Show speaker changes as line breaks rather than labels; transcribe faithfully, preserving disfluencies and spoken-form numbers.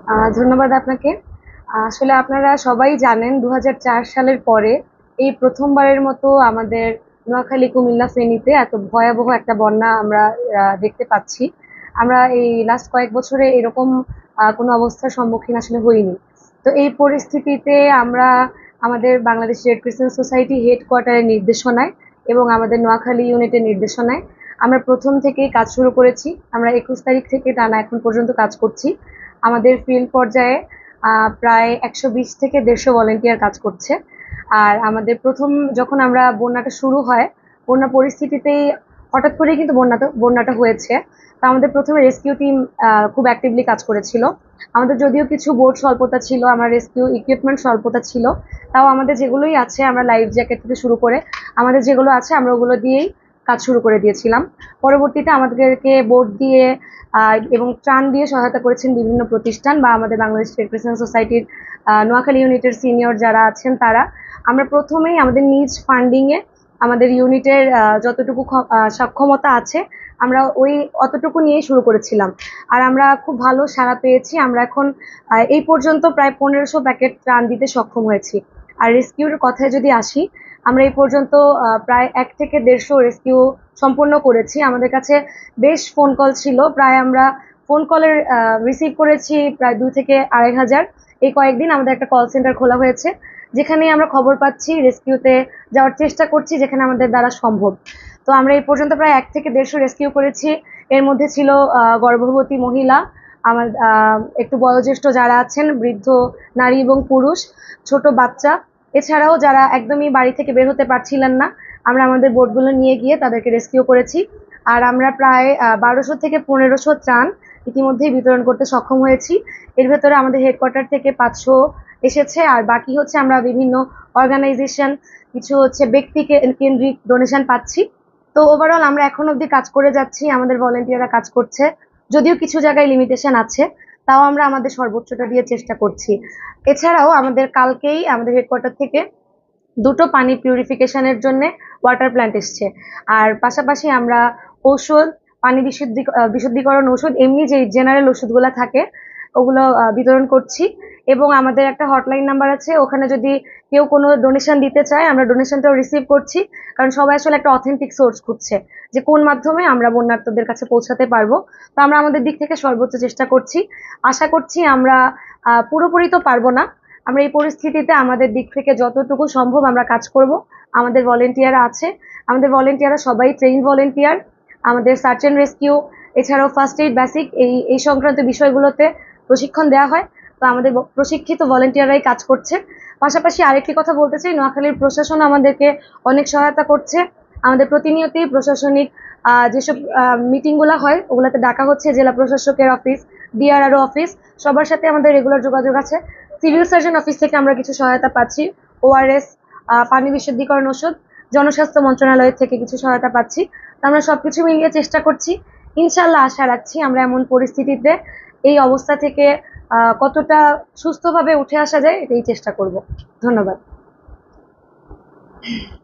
আহ ধন্যবাদ আপনাকে। আসলে আপনারা সবাই জানেন দু হাজার চার সালের পরে এই প্রথমবারের মতো আমাদের নোয়াখালী, কুমিল্লা, ফেনীতে এত ভয়াবহ একটা বন্যা আমরা আহ, দেখতে পাচ্ছি। আমরা এই লাস্ট কয়েক বছরে এরকম আহ, কোনো অবস্থার সম্মুখীন আসলে হইনি। তো এই পরিস্থিতিতে আমরা আমাদের বাংলাদেশ রেড ক্রিসেন্ট সোসাইটি হেডকোয়ার্টারের নির্দেশনায় এবং আমাদের নোয়াখালী ইউনিটের নির্দেশনায় আমরা প্রথম থেকেই কাজ শুরু করেছি। আমরা একুশ তারিখ থেকে টানা এখন পর্যন্ত কাজ করছি। আমাদের ফিল্ড পর্যায়ে আহ, প্রায় একশো বিশ থেকে দেড়শো ভলেন্টিয়ার কাজ করছে। আর আমাদের প্রথম যখন আমরা বন্যাটা শুরু হয়, বন্যা পরিস্থিতিতেই হঠাৎ করেই কিন্তু বন্যাটা বন্যাটা হয়েছে। তা আমাদের প্রথমে রেস্কিউ টিম খুব অ্যাক্টিভলি কাজ করেছিল। আমাদের যদিও কিছু বোট স্বল্পতা ছিল, আমার রেস্কিউ ইকুইপমেন্ট স্বল্পতা ছিল, তাও আমাদের যেগুলোই আছে, আমরা লাইফ জ্যাকেট থেকে শুরু করে আমাদের যেগুলো আছে আমরা ওগুলো দিয়েই কাজ শুরু করে দিয়েছিলাম। পরবর্তীতে আমাদেরকে বোট দিয়ে আহ, এবং ত্রাণ দিয়ে সহায়তা করেছেন বিভিন্ন প্রতিষ্ঠান বা আমাদের বাংলাদেশ রেড ক্রিসেন্ট সোসাইটির নোয়াখালী ইউনিটের সিনিয়র যারা আছেন তারা। আমরা প্রথমেই আমাদের নিজ ফান্ডিংয়ে আমাদের ইউনিটের যতটুকু সক্ষমতা আছে আমরা ওই অতটুকু নিয়েই শুরু করেছিলাম। আর আমরা খুব ভালো সাড়া পেয়েছি। আমরা এখন এই পর্যন্ত প্রায় পনেরোশো প্যাকেট ত্রাণ দিতে সক্ষম হয়েছি। আর রেস্কিউর কথায় যদি আসি, আমরা এই পর্যন্ত প্রায় এক থেকে দেড়শো রেস্কিউ সম্পন্ন করেছি। আমাদের কাছে বেশ ফোন কল ছিল, প্রায় আমরা ফোন কলের রিসিভ করেছি প্রায় দুই থেকে আড়াই হাজার। এই কয়েকদিন আমাদের একটা কল সেন্টার খোলা হয়েছে, যেখানে আমরা খবর পাচ্ছি, রেস্কিউতে যাওয়ার চেষ্টা করছি যেখানে আমাদের দ্বারা সম্ভব। তো আমরা এই পর্যন্ত প্রায় এক থেকে দেড়শো রেস্কিউ করেছি। এর মধ্যে ছিল গর্ভবতী মহিলা, আমার একটু বয়োজ্যেষ্ঠ যারা আছেন, বৃদ্ধ নারী এবং পুরুষ, ছোট বাচ্চা, এছাড়াও যারা একদমই বাড়ি থেকে বের হতে পারছিলেন না, আমরা আমাদের বোটগুলো নিয়ে গিয়ে তাদেরকে রেস্কিউ করেছি। আর আমরা প্রায় বারোশো থেকে পনেরোশো ত্রাণ ইতিমধ্যেই বিতরণ করতে সক্ষম হয়েছি। এর ভেতরে আমাদের হেডকোয়ার্টার থেকে পাঁচশো এসেছে, আর বাকি হচ্ছে আমরা বিভিন্ন অর্গানাইজেশন, কিছু হচ্ছে ব্যক্তি কেন্দ্রিক ডোনেশন পাচ্ছি। তো ওভারঅল আমরা এখন অবধি কাজ করে যাচ্ছি, আমাদের ভলেন্টিয়াররা কাজ করছে। যদিও কিছু জায়গায় লিমিটেশন আছে, তাও আমরা আমাদের সর্বোচ্চটা দিয়ে চেষ্টা করছি। এছাড়াও আমাদের কালকেই আমাদের হেডকোয়ার্টার থেকে দুটো পানি পিউরিফিকেশনের জন্য ওয়াটার প্ল্যান্ট এসছে। আর পাশাপাশি আমরা ঔষধ, পানি বিশুদ্ধি বিশুদ্ধিকরণ ওষুধ, এমনি যে জেনারেল ওষুধগুলো থাকে ওগুলো বিতরণ করছি। এবং আমাদের একটা হটলাইন নাম্বার আছে, ওখানে যদি কেউ কোনো ডোনেশন দিতে চায় আমরা ডোনেশনটাও রিসিভ করছি। কারণ সবাই আসলে একটা অথেন্টিক সোর্স খুঁজছে যে কোন মাধ্যমে আমরা বন্যার্থদের কাছে পৌঁছাতে পারবো। তো আমরা আমাদের দিক থেকে সর্বোচ্চ চেষ্টা করছি। আশা করছি আমরা পুরোপুরি তো পারবো না, আমরা এই পরিস্থিতিতে আমাদের দিক থেকে যতটুকু সম্ভব আমরা কাজ করব। আমাদের ভলেন্টিয়ার আছে, আমাদের ভলেন্টিয়াররা সবাই ট্রেইন ভলেন্টিয়ার। আমাদের সার্চ অ্যান্ড রেস্কিউ, এছাড়াও ফার্স্ট এইড বেসিক, এই এই সংক্রান্ত বিষয়গুলোতে প্রশিক্ষণ দেওয়া হয়। তো আমাদের প্রশিক্ষিত ভলেন্টিয়াররাই কাজ করছে। পাশাপাশি আরেকটি কথা বলতে চাই, নোয়াখালীর প্রশাসন আমাদেরকে অনেক সহায়তা করছে। আমাদের প্রতিনিয়তই প্রশাসনিক যেসব মিটিংগুলো হয় ওগুলোতে ডাকা হচ্ছে, জেলা প্রশাসকের অফিস, ডিআরআরও অফিস, সবার সাথে আমাদের রেগুলার যোগাযোগ আছে। সিভিল সার্জন অফিস থেকে আমরা কিছু সহায়তা পাচ্ছি, ওআরএস, পানি বিশুদ্ধিকরণ ওষুধ, জনস্বাস্থ্য মন্ত্রণালয় থেকে কিছু সহায়তা পাচ্ছি। তো আমরা সবকিছু মিলিয়ে চেষ্টা করছি। ইনশাল্লাহ আশা রাখছি আমরা এমন পরিস্থিতিতে এই অবস্থা থেকে কতটা সুস্থভাবে উঠে আসা যায় এটাই চেষ্টা করব। ধন্যবাদ।